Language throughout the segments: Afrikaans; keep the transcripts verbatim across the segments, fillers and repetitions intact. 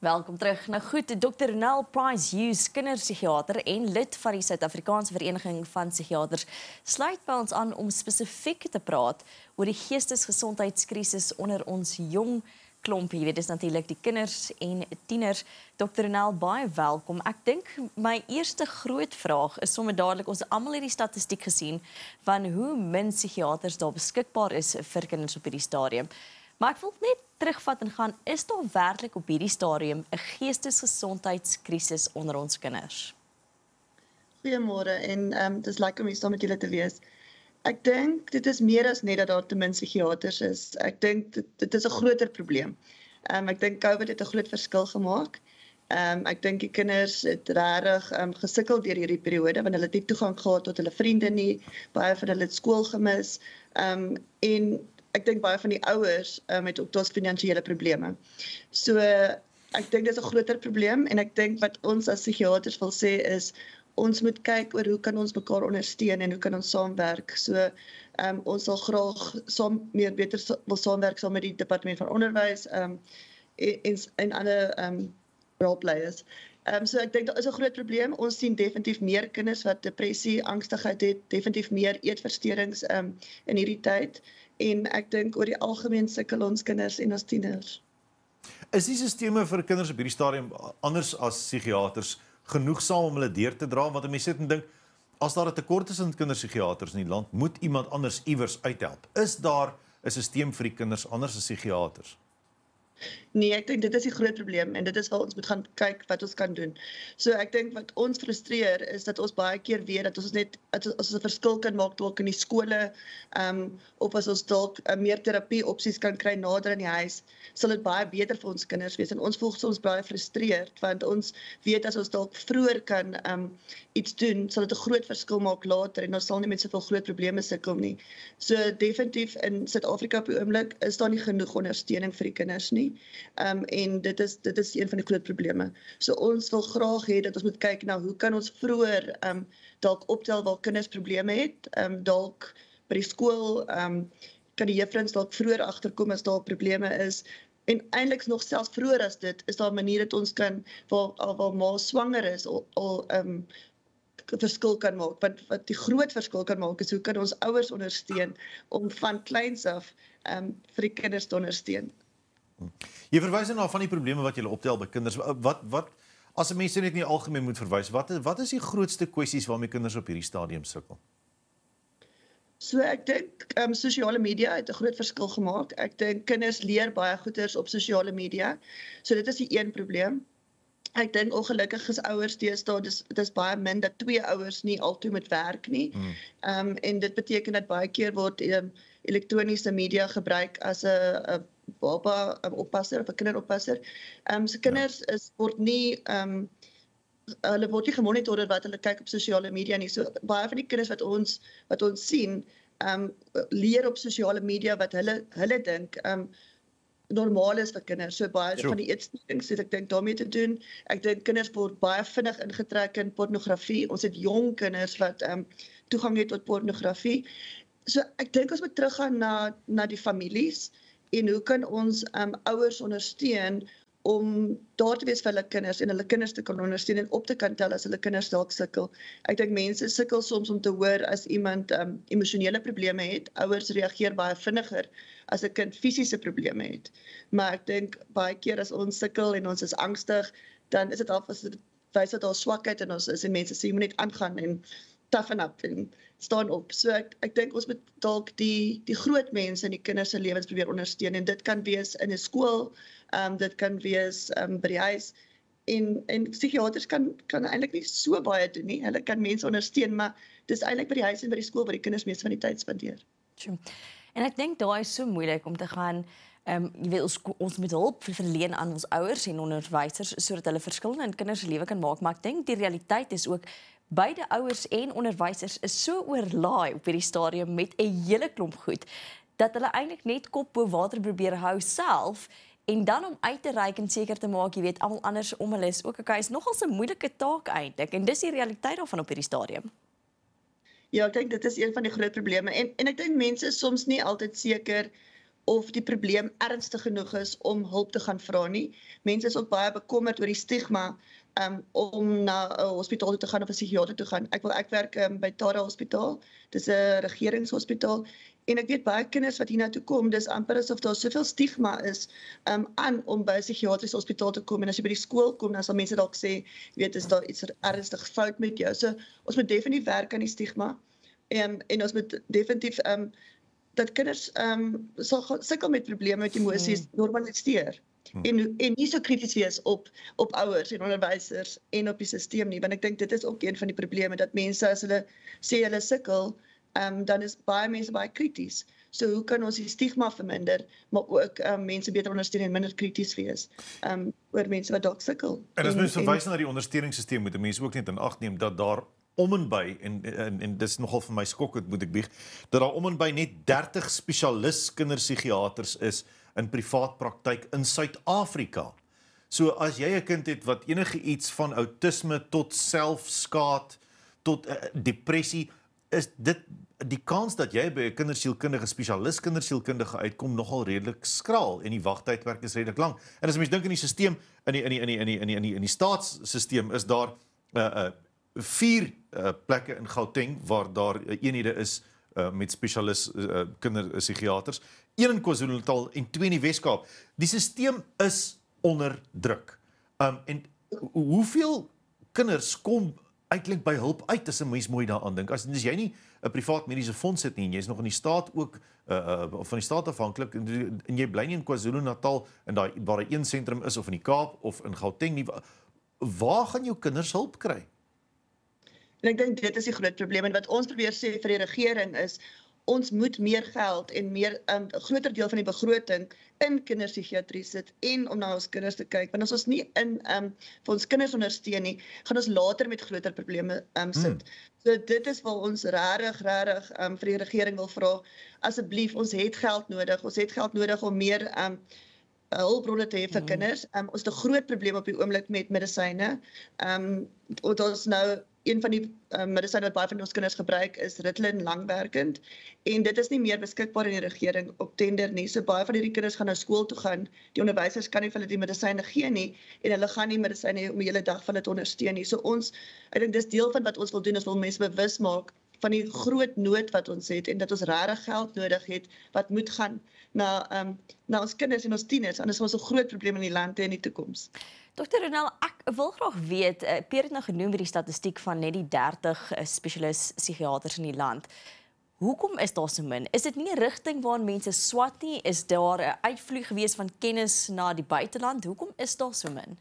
Welkom terug. Nou goed, dokter Ronald Price Hughes, kinderpsigiater en lid van die Suid-Afrikaanse Vereniging van Psigiaters, sluit by ons aan om spesifiek te praat oor die geestesgesondheidskrisis onder ons jong klompie. Jy weet, dis natuurlik die kinders en tieners. dokter Ronald, baie welkom. Ek dink my eerste groot vraag is sommer dadelik, ons almal het die statistiek gesien van hoe min psigiaters daar beskikbaar is vir kinders op hierdie stadium. Maar ek wil net terugvat en gaan, is daar werklik op hierdie stadium 'n geestesgesondheidskrisis onder ons kinders? Goeiemôre en ehm um, dis lekker om hier saam met julle te wees. Ek dink dit is meer as net dat daar te min psigiaters is. Ek dink dit, dit is 'n groter probleem. Ehm um, ek dink COVID het 'n groot verskil gemaak. Ehm um, ek dink die kinders het regtig ehm um, gesukkel deur hierdie periode want hulle het nie toegang gehad tot hulle vriende nie. Baie van hulle het skool gemis. Ehm um, en ek dink baie van die ouers um, het ook tot finansiële probleme. So ek dink dit is 'n groter probleem en ek dink wat ons as psigiaters wil sê is ons moet kyk oor hoe kan ons mekaar ondersteun en hoe kan ons saamwerk. So um, ons sal graag saam meer beter wil saamwerk saam met die departement van onderwys um, en en ander um, hulpleiers. Um, so ek dink daar is 'n groot probleem. Ons sien definitief meer kinders wat depressie, angstigheid het, definitief meer eetversteurings um, in hierdie tyd. En ek dink oor die algemeen sukkel ons kinders en ons tieners. Is die sisteme vir kinders op hierdie stadium anders as psigiaters genoegsaam om hulle deur te dra? Want 'n mens sit en dink, as daar 'n tekort is aan kinderpsigiaters in die land, moet iemand anders iewers uithelp. Is daar 'n sisteem vir die kinders anders as psigiaters? Nee, ek dink dit is die groot probleem en dit is waar ons moet gaan kyk wat ons kan doen. So ek dink wat ons frustreer is dat ons baie keer weet dat ons net as ons 'n verskil kan maak dalk in die skole, um, of as ons dalk uh, meer terapie opsies kan kry nader in die huis, sal dit baie beter vir ons kinders wees. En ons voel soms baie frustreerd want ons weet as ons dalk vroeër kan um, iets doen, sal dit 'n groot verskil maak later en ons sal nie met soveel groot probleme sukkel nie. So definitief in Suid-Afrika op die oomblik is daar nie genoeg ondersteuning vir die kinders nie. Um, en dit is dit is een van die groot probleme. So ons wil graag hê dat ons moet kyk na hoe kan ons vroeër um, dalk optel waar kinders probleme het, um, dalk by die skool um, kan die juffrouens dalk vroeër agterkom as daar probleme is. En eintlik nog selfs vroeër as dit is daar 'n manier dat ons kan waar al waar ma swanger is al, al um, verskil kan maak. Want wat die groot verskil kan maak is hoe kan ons ouers ondersteun om van kleins af um, vir die kinders te ondersteun. Jy verwys na van die probleme wat jy optel by kinders. Wat wat as 'n mens net nie algemeen moet verwys, wat wat is die grootste kwessies waarmee kinders op hierdie stadium sukkel? So ek dink um, sosiale media het 'n groot verskil gemaak. Ek dink kinders leer baie goeders op sosiale media. So dit is die een probleem. Ek dink ongelukkig is ouers deesdae dis dis baie min dat twee ouers nie altyd met werk nie. Mm. Um, en dit beteken dat baie keer word um, elektroniese media gebruik as 'n baba, 'n oppasser of 'n kinderoppasser. Ehm um, so kinders ja. is word nie ehm um, hulle word nie gemonitor oor wat hulle kyk op sosiale media nie. So baie van die kinders wat ons wat ons sien, ehm um, leer op sosiale media wat hulle hulle dink ehm um, normaal is vir kinders. So baie sure. van die eetstoornisse het ek dink daarmee te doen. Ek dink kinders word baie vinnig ingetrek in pornografie. Ons het jong kinders wat ehm um, toegang het tot pornografie. So ek dink ons moet teruggaan na na die families. En hoe kan ons um, ouers ondersteun om daar te wees vir hulle kinders en hulle kinders te kan ondersteun en op te kan tel as hulle kinders dalk sukkel. Ek dink mense sukkel soms om te hoor as iemand um, emosionele probleme het. Ouers reageer baie vinniger as 'n kind fisiese probleme het. Maar ek dink baie keer as ons sukkel en ons is angstig, dan is dit al as dit wys dat daar swakheid in ons is en mense sê jy moet net aangaan en toughen up en staan op. So ek ek dink ons moet dalk die die groot mense in die kinders se lewens probeer ondersteun en dit kan wees in 'n skool, um, dit kan wees um, by die huis en en psigiaters kan kan eintlik nie so baie doen nie. Hulle kan mense ondersteun, maar dis eintlik by die huis en by die skool waar die kinders meeste van die tyd spandeer. Tjoe. En ek dink daai is so moeilik om te gaan Um, jy weet, ons, ons moet hulp verleen aan ons ouers en onderwysers sodat hulle verskillende in kinders se lewe kan maak, maar ek dink die realiteit is ook beide ouers en onderwysers is so oorlaai op hierdie stadium met 'n hele klomp goed dat hulle eintlik net kop bo water probeer hou self en dan om uit te reik en seker te maak, jy weet, almal anders om hulle is ook okay, is nogal 'n moeilike taak eintlik en dis die realiteit daarvan op hierdie stadium. Ja, ek dink dit is een van die groot probleme en en ek dink mense is soms nie altyd seker of die probleem ernstig genoeg is om hulp te gaan vra nie. Mense is ook baie bekommerd oor die stigma um, om na 'n hospitaal toe te gaan of 'n psigiater toe gaan. Ek wil ek werk um, by Tara Hospitaal. Dis 'n regeringshospitaal en ek weet baie kinders wat hiernatoe kom, dis amper asof daar soveel stigma is um, aan om by 'n psigiatriese hospitaal te kom en as jy by die skool kom, dan sal mense dalk sê, jy weet, is daar iets ernstig fout met jou. So ons moet definitief werk aan die stigma en en ons moet definitief um, dat kinders um, sal sukkel met probleme met emosies hmm. normaliseer. Hmm. En, en nie so krities wees op, op ouers en onderwysers en op die stelsel nie, want ek dink dit is ook een van die probleme, dat mense as hulle sê hulle sukkel, um, dan is baie mense baie krities. So hoe kan ons die stigma verminder, maar ook um, mense beter ondersteun en minder krities wees um, oor mense wat dalk sukkel. En as mens verwys na die ondersteuningssisteem, moet mense ook net in ag neem dat daar om en by, en, en, en dis nogal vir my skokkend, moet ek bieg, dat daar om en by net dertig spesialis kinderpsigiaters is in privaat praktyk in Suid-Afrika. So as jy 'n kind het wat enige iets van autisme tot selfskaad, tot uh, depressie, is dit die kans dat jy by 'n kindersielkundige, spesialis kindersielkundige uitkom nogal redelik skraal en die wagtydperk is redelik lank. En as mens dink in die stelsel, in die in die in die in die in die in die, in die staatsstelsel is daar uh, uh, vier uh, plekke in Gauteng waar daar uh, eenhede is uh, met spesialis uh, kinderpsigiaters, een in KwaZulu-Natal en twee in die Wes-Kaap. Die stelsel is onder druk. Um, en hoeveel kinders kom eintlik by hulp uit as 'n mens mooi daaraan dink? As, as jy nie 'n privaat mediese fonds het nie en jy's nog in die staat ook uh, uh, van die staat afhanklik en, en jy bly nie in KwaZulu-Natal en daar waar 'n een sentrum is of in die Kaap of in Gauteng nie, waar gaan jou kinders hulp kry? En ek dink dit is die groot probleem en wat ons probeer sê vir die regering is ons moet meer geld en meer 'n um, groter deel van die begroting in kinderpsigiatrie sit en om na ons kinders te kyk, want as ons nie in um, vir ons kinders ondersteun nie, gaan ons later met groter probleme um, sit. Hmm. So dit is waar ons regtig regtig um, vir die regering wil vra, asseblief, ons het geld nodig, ons het geld nodig om meer um, hulpbronne te hê vir hmm. kinders. Um, ons het 'n groot probleem op die oomblik met medisyne. Um, ons nou Een van die um, medisyne wat baie van ons kinders gebruik is Ritalin langwerkend en dit is nie meer beskikbaar in die regering op tender nie. So baie van hierdie kinders gaan na skool toe gaan. Die onderwysers kan nie vir hulle die medisyne gee nie en hulle gaan nie medisyne hê om die hele dag van hulle te ondersteun nie. So ons, ek dink dis deel van wat ons wil doen, is wil mense bewus maak van die groot nood wat ons het en dat ons regtig geld nodig het wat moet gaan na um, na ons kinders en ons tieners, anders gaan ons 'n groot probleem in die land hê in die toekoms. Dokter Ronel, ek wil graag weet, uh, Pierre het nou genoem vir die statistiek van net die dertig uh, spesialis psigiaters in die land. Hoekom is daar so min? Is dit nie 'n rigting waarin mense swat nie? Is daar 'n uitvloei gewees van kennis na die buiteland? Hoekom is daar so min?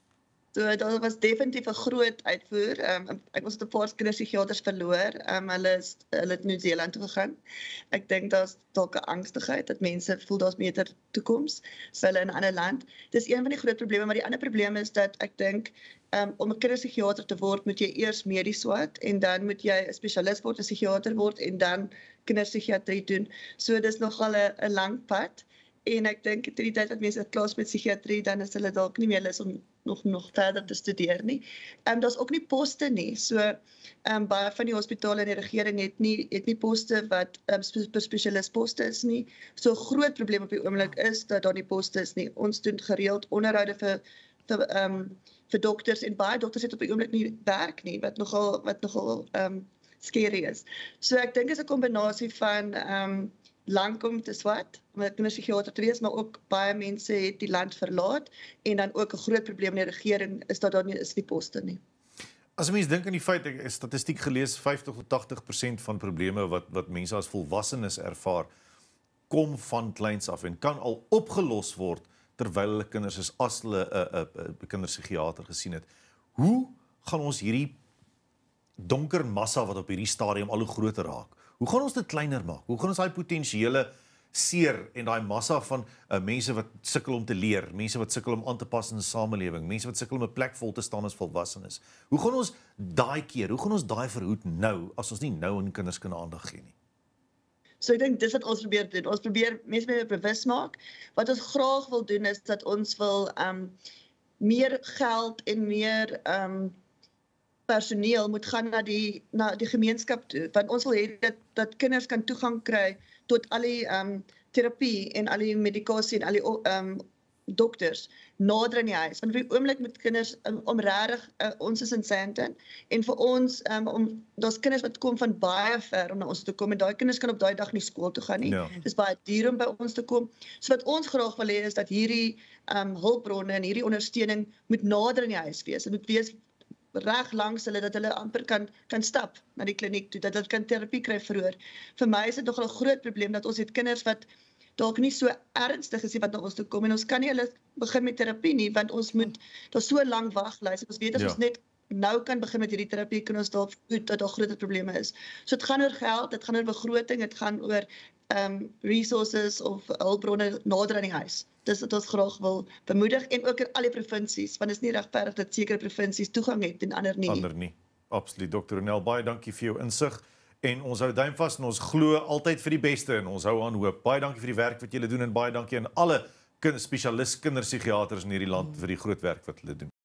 So daar was definitief 'n groot uitvoer. Um, ek was 'n paar kinderpsigiaters verloor. Um, hulle is hulle het Nieu-Seeland toe gegaan. Ek dink daar's dalk 'n angstigheid dat mense voel daar's beter toekoms vir hulle in 'n ander land. Dis een van die groot probleme, maar die ander probleem is dat ek dink um, om 'n kinderpsigiater te word, moet jy eers medies swat en dan moet jy 'n spesialis word, 'n psigiater word en dan kinderpsigiatrie doen. So dis nogal 'n 'n lang pad. En ek dink teen die tyd wat mense klaar is met psigiatrie, dan is hulle dalk nie meer lus om nog nog verder te studeer nie. Ehm um, daar's ook nie poste nie. So ehm um, baie van die hospitale en die regering het nie het nie poste wat ehm um, per spesialis poste is nie. So 'n groot probleem op die oomblik is dat daar nie poste is nie. Ons doen gereeld onderhoude vir vir ehm um, vir dokters en baie dokters het op die oomblik nie werk nie, wat nogal wat nogal ehm um, scary is. So ek dink is 'n kombinasie van ehm um, lank om te swat, om 'n kinderpsigiater te wees, maar ook baie mense het die land verlaat en dan ook 'n groot probleem in die regering is dat daar nie is nie poste nie. As 'n mens dink aan die feit, ek het statistiek gelees, vyftig tot agtig persent van probleme wat wat mense as volwassenes ervaar, kom van kleins af en kan al opgelos word terwyl hulle kinders is as hulle 'n 'n 'n kinderpsigiater gesien het. Hoe gaan ons hierdie donker massa wat op hierdie stadium al hoe groter raak? Hoe gaan ons dit kleiner maak? Hoe gaan ons daai potensiële seer en daai massa van uh, mense wat sukkel om te leer, mense wat sukkel om aan te pas in 'n samelewing, mense wat sukkel om 'n plek vol te staan as volwassenes. Hoe gaan ons daai keer, hoe gaan ons daai verhoed nou as ons nie nou aan kinders kan aandag gee nie? So ek dink dis wat ons probeer doen. Ons probeer mense meer bewus maak. Wat ons graag wil doen is dat ons wil um meer geld en meer um personeel moet gaan na die na die gemeenskap toe, want ons wil hê dat dat kinders kan toegang kry tot al die um terapie en al die medikasie en al die ehm um, dokters nader in die huis. Want op die oomblik met kinders um, om regtig uh, ons is in Sandton en vir ons um, om daar's kinders wat kom van baie ver om na ons te kom en daai kinders kan op daai dag nie skool toe gaan nie. Ja. Dis baie duur om by ons te kom. So wat ons graag wil hê is dat hierdie um, hulpbronne en hierdie ondersteuning moet nader in die huis wees. Dit moet wees reg langs hulle dat hulle amper kan kan stap na die kliniek toe, dat hulle kan terapie kry vroeër. Vir my is dit nogal 'n groot probleem dat ons het kinders wat dalk nie so ernstig is wat na ons toe kom en ons kan nie hulle begin met terapie nie want ons moet daar's so lank waglys. Ons weet as Ja. ons net nou kan begin met hierdie terapie kan ons dalk goed dat daar groot probleme is. So dit gaan oor geld, dit gaan oor begroting, dit gaan oor ehm um, resources of hulpbronne nader aan die huis. Dis wat ons graag wil bemoedig en ook in al die provinsies want dit is nie regverdig dat sekere provinsies toegang het en ander nie. Ander nie. Absoluut. dokter Ronel, baie dankie vir jou insig. En ons hou duim vas en ons glo altyd vir die beste en ons hou aan hoop. Baie dankie vir die werk wat julle doen en baie dankie aan alle kind, spesialis kinderpsigiaters in hierdie land vir die groot werk wat hulle doen.